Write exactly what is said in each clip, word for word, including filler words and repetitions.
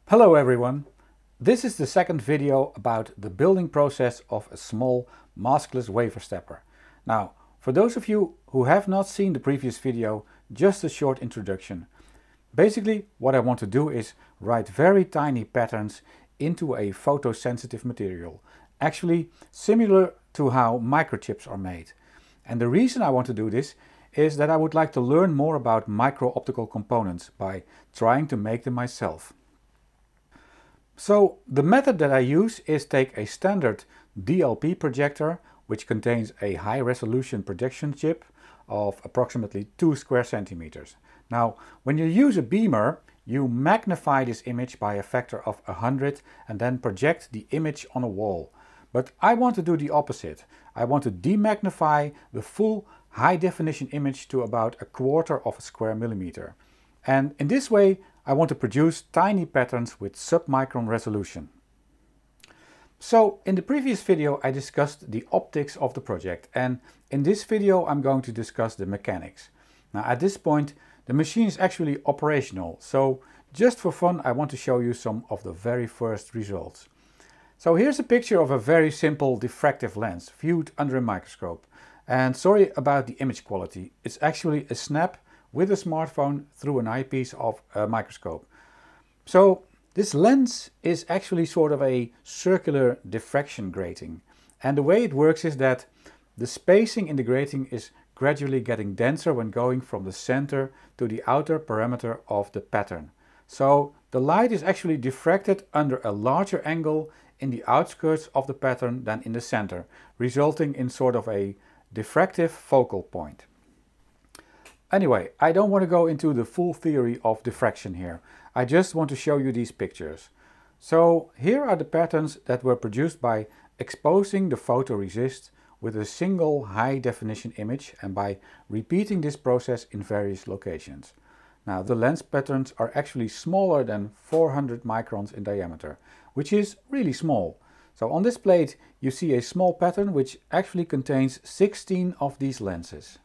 Hello everyone! This is the second video about the building process of a small maskless wafer stepper. Now, for those of you who have not seen the previous video, just a short introduction. Basically, what I want to do is write very tiny patterns into a photosensitive material, actually similar to how microchips are made. And the reason I want to do this is that I would like to learn more about micro-optical components by trying to make them myself. So the method that I use is take a standard D L P projector, which contains a high resolution projection chip of approximately two square centimeters. Now, when you use a beamer, you magnify this image by a factor of one hundred and then project the image on a wall. But I want to do the opposite. I want to demagnify the full high definition image to about a quarter of a square millimeter. And in this way, I want to produce tiny patterns with submicron resolution. So in the previous video I discussed the optics of the project, and in this video I'm going to discuss the mechanics. Now at this point the machine is actually operational, so just for fun I want to show you some of the very first results. So here's a picture of a very simple diffractive lens viewed under a microscope. And sorry about the image quality, it's actually a snap with a smartphone through an eyepiece of a microscope. So this lens is actually sort of a circular diffraction grating. And the way it works is that the spacing in the grating is gradually getting denser when going from the center to the outer perimeter of the pattern. So the light is actually diffracted under a larger angle in the outskirts of the pattern than in the center, resulting in sort of a diffractive focal point. Anyway, I don't want to go into the full theory of diffraction here. I just want to show you these pictures. So here are the patterns that were produced by exposing the photoresist with a single high definition image and by repeating this process in various locations. Now the lens patterns are actually smaller than four hundred microns in diameter, which is really small. So on this plate you see a small pattern which actually contains sixteen of these lenses.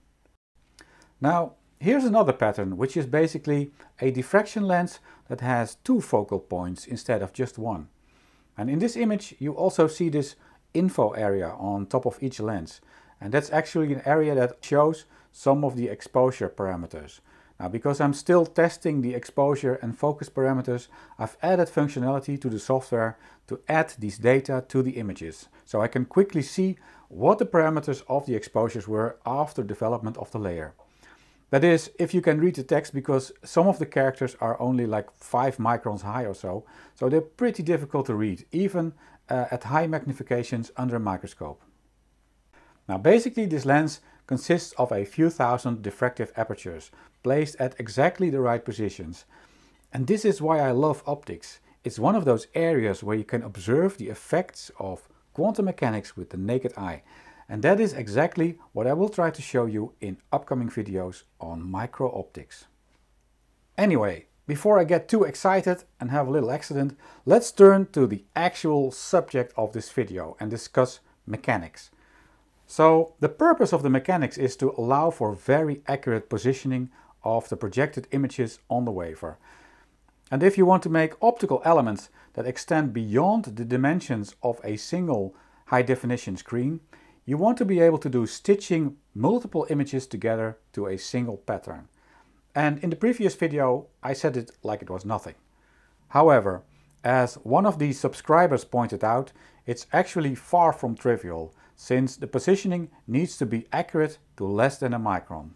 Now, here's another pattern, which is basically a diffraction lens that has two focal points instead of just one. And in this image, you also see this info area on top of each lens. And that's actually an area that shows some of the exposure parameters. Now, because I'm still testing the exposure and focus parameters, I've added functionality to the software to add these data to the images. So I can quickly see what the parameters of the exposures were after development of the layer. That is, if you can read the text, because some of the characters are only like five microns high or so, so they're pretty difficult to read, even uh, at high magnifications under a microscope. Now basically this lens consists of a few thousand diffractive apertures, placed at exactly the right positions. And this is why I love optics. It's one of those areas where you can observe the effects of quantum mechanics with the naked eye. And that is exactly what I will try to show you in upcoming videos on micro-optics. Anyway, before I get too excited and have a little accident, let's turn to the actual subject of this video and discuss mechanics. So the purpose of the mechanics is to allow for very accurate positioning of the projected images on the wafer. And if you want to make optical elements that extend beyond the dimensions of a single high-definition screen, you want to be able to do stitching multiple images together to a single pattern. And in the previous video I said it like it was nothing. However, as one of these subscribers pointed out, it's actually far from trivial, since the positioning needs to be accurate to less than a micron.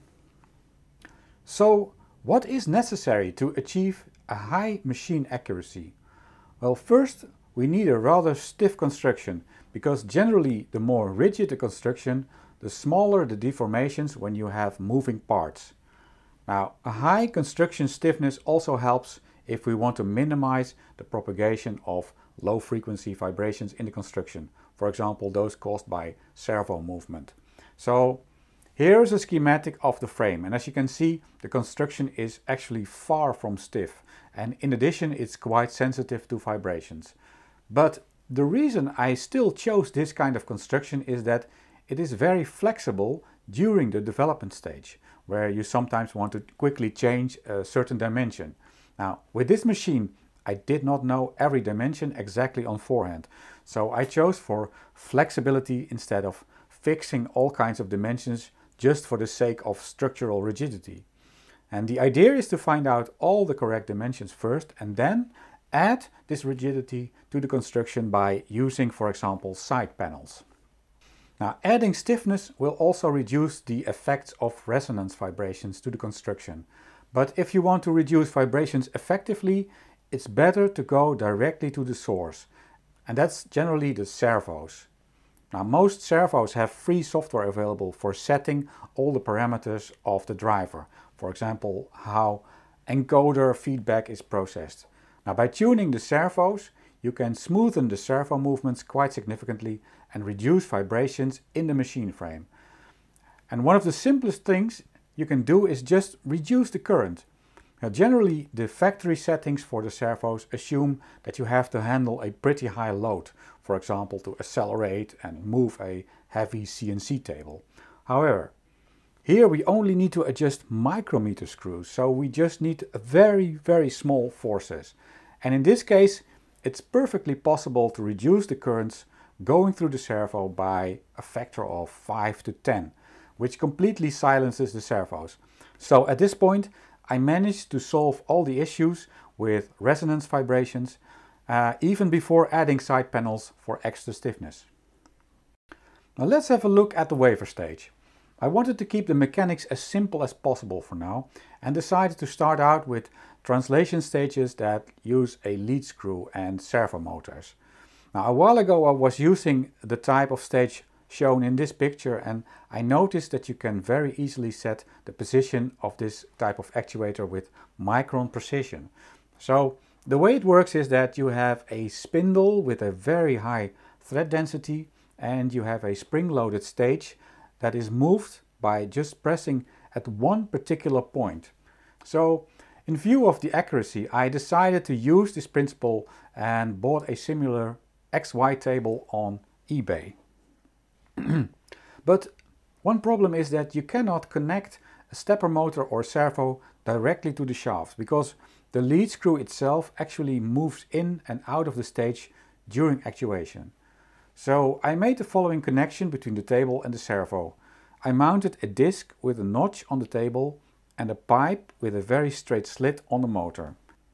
So what is necessary to achieve a high machine accuracy? Well, first we need a rather stiff construction, because generally the more rigid the construction, the smaller the deformations when you have moving parts. Now, a high construction stiffness also helps if we want to minimize the propagation of low frequency vibrations in the construction, for example those caused by servo movement. So here's a schematic of the frame, and as you can see the construction is actually far from stiff, and in addition it's quite sensitive to vibrations. But the reason I still chose this kind of construction is that it is very flexible during the development stage, where you sometimes want to quickly change a certain dimension. Now, with this machine, I did not know every dimension exactly on forehand. So I chose for flexibility instead of fixing all kinds of dimensions just for the sake of structural rigidity. And the idea is to find out all the correct dimensions first and then add this rigidity to the construction by using, for example, side panels. Now, adding stiffness will also reduce the effects of resonance vibrations to the construction. But if you want to reduce vibrations effectively, it's better to go directly to the source. And that's generally the servos. Now, most servos have free software available for setting all the parameters of the driver. For example, how encoder feedback is processed. Now, by tuning the servos, you can smoothen the servo movements quite significantly and reduce vibrations in the machine frame. And one of the simplest things you can do is just reduce the current. Now, generally, the factory settings for the servos assume that you have to handle a pretty high load, for example, to accelerate and move a heavy C N C table. However, here we only need to adjust micrometer screws, so we just need very, very small forces. And in this case, it's perfectly possible to reduce the currents going through the servo by a factor of five to ten, which completely silences the servos. So at this point, I managed to solve all the issues with resonance vibrations, uh, even before adding side panels for extra stiffness. Now let's have a look at the wafer stage. I wanted to keep the mechanics as simple as possible for now and decided to start out with translation stages that use a lead screw and servo motors. Now, a while ago I was using the type of stage shown in this picture, and I noticed that you can very easily set the position of this type of actuator with micron precision. So the way it works is that you have a spindle with a very high thread density and you have a spring-loaded stage that is moved by just pressing at one particular point. So in view of the accuracy, I decided to use this principle and bought a similar X Y table on eBay. But one problem is that you cannot connect a stepper motor or servo directly to the shaft because the lead screw itself actually moves in and out of the stage during actuation. So I made the following connection between the table and the servo. I mounted a disc with a notch on the table and a pipe with a very straight slit on the motor.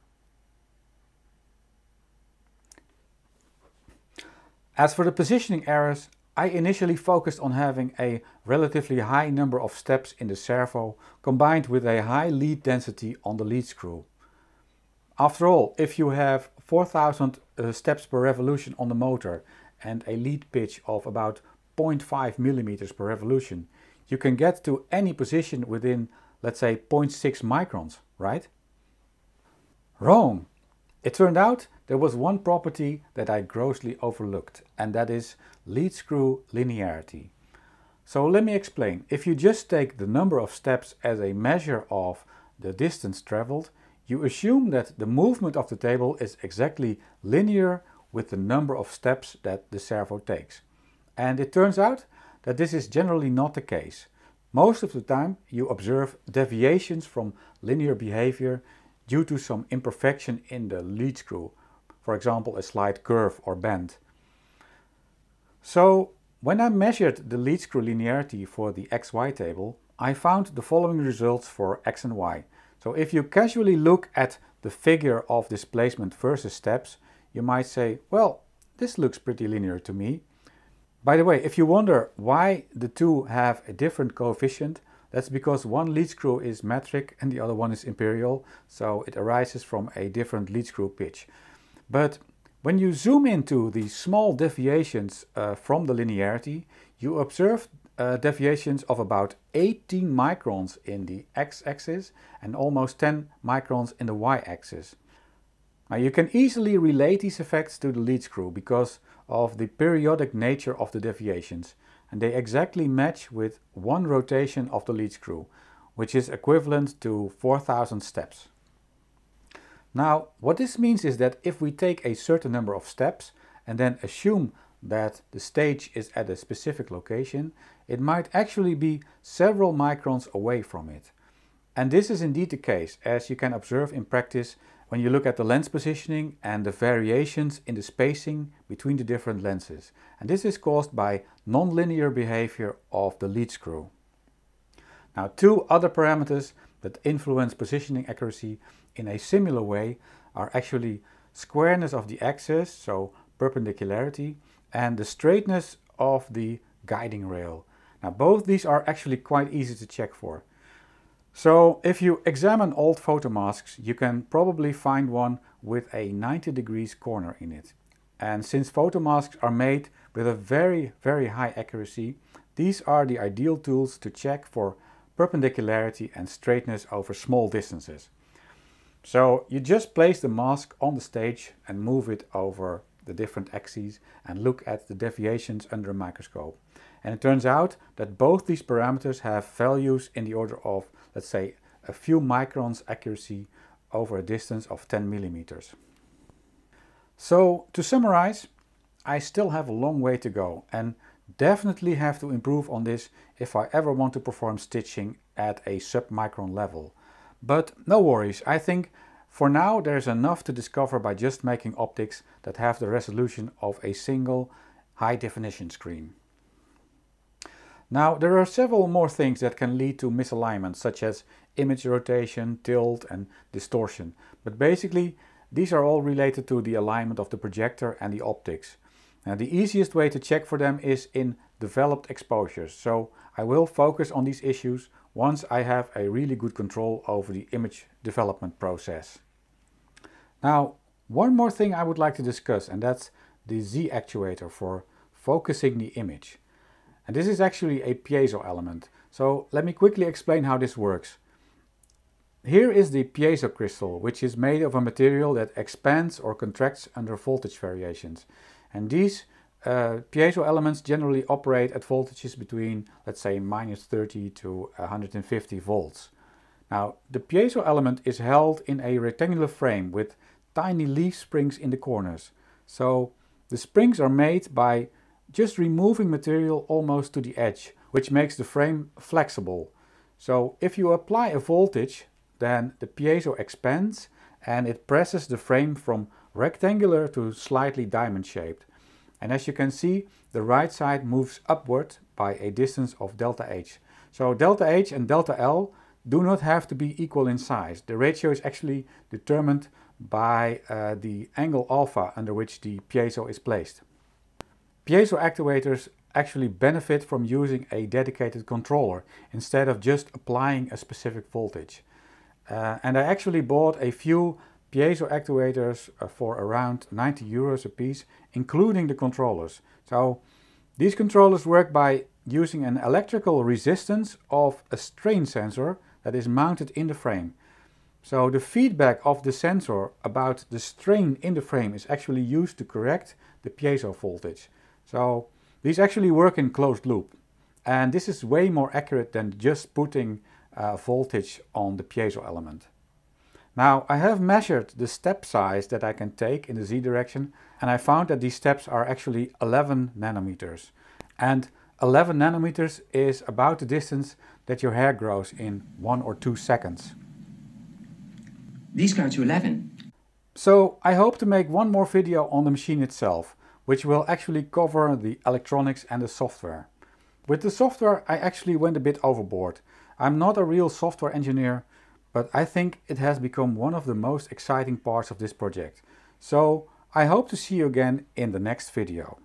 As for the positioning errors, I initially focused on having a relatively high number of steps in the servo combined with a high lead density on the lead screw. After all, if you have four thousand uh, steps per revolution on the motor and a lead pitch of about zero point five millimeters per revolution, you can get to any position within, let's say, zero point six microns, right? Wrong! It turned out there was one property that I grossly overlooked, and that is lead screw linearity. So let me explain. If you just take the number of steps as a measure of the distance traveled, you assume that the movement of the table is exactly linear with the number of steps that the servo takes. And it turns out that this is generally not the case. Most of the time you observe deviations from linear behavior due to some imperfection in the lead screw, for example a slight curve or bend. So when I measured the lead screw linearity for the X Y table, I found the following results for X and Y. So if you casually look at the figure of displacement versus steps, you might say, well, this looks pretty linear to me. By the way, if you wonder why the two have a different coefficient, that's because one lead screw is metric and the other one is imperial, so it arises from a different lead screw pitch. But when you zoom into the small deviations uh, from the linearity, you observe uh, deviations of about eighteen microns in the x-axis and almost ten microns in the y-axis. Now you can easily relate these effects to the lead screw because of the periodic nature of the deviations, and they exactly match with one rotation of the lead screw, which is equivalent to four thousand steps. Now what this means is that if we take a certain number of steps and then assume that the stage is at a specific location, it might actually be several microns away from it. And this is indeed the case, as you can observe in practice when you look at the lens positioning and the variations in the spacing between the different lenses. And this is caused by non-linear behavior of the lead screw. Now, two other parameters that influence positioning accuracy in a similar way are actually squareness of the axis, so perpendicularity, and the straightness of the guiding rail. Now, both these are actually quite easy to check for. So if you examine old photo masks, you can probably find one with a ninety degrees corner in it. And since photo masks are made with a very, very high accuracy, these are the ideal tools to check for perpendicularity and straightness over small distances. So you just place the mask on the stage and move it over the different axes and look at the deviations under a microscope. And it turns out that both these parameters have values in the order of, let's say, a few microns accuracy over a distance of ten millimeters. So to summarize, I still have a long way to go and definitely have to improve on this if I ever want to perform stitching at a sub-micron level. But no worries, I think for now there's enough to discover by just making optics that have the resolution of a single high definition screen. Now, there are several more things that can lead to misalignment, such as image rotation, tilt and distortion. But basically, these are all related to the alignment of the projector and the optics. Now, the easiest way to check for them is in developed exposures. So I will focus on these issues once I have a really good control over the image development process. Now, one more thing I would like to discuss, and that's the Z actuator for focusing the image. And this is actually a piezo element. So let me quickly explain how this works. Here is the piezo crystal, which is made of a material that expands or contracts under voltage variations. And these uh, piezo elements generally operate at voltages between, let's say, minus thirty to one hundred fifty volts. Now, the piezo element is held in a rectangular frame with tiny leaf springs in the corners. So the springs are made by just removing material almost to the edge, which makes the frame flexible. So if you apply a voltage, then the piezo expands and it presses the frame from rectangular to slightly diamond shaped. And as you can see, the right side moves upward by a distance of delta H. So delta H and delta L do not have to be equal in size. The ratio is actually determined by uh, the angle alpha under which the piezo is placed. Piezo actuators actually benefit from using a dedicated controller instead of just applying a specific voltage. Uh, and I actually bought a few piezo actuators uh, for around ninety euros a piece, including the controllers. So these controllers work by using an electrical resistance of a strain sensor that is mounted in the frame. So the feedback of the sensor about the strain in the frame is actually used to correct the piezo voltage. So these actually work in closed loop, and this is way more accurate than just putting uh, voltage on the piezo element. Now, I have measured the step size that I can take in the Z direction, and I found that these steps are actually eleven nanometers. And eleven nanometers is about the distance that your hair grows in one or two seconds. These go to eleven. So I hope to make one more video on the machine itself, which will actually cover the electronics and the software. With the software, I actually went a bit overboard. I'm not a real software engineer, but I think it has become one of the most exciting parts of this project. So I hope to see you again in the next video.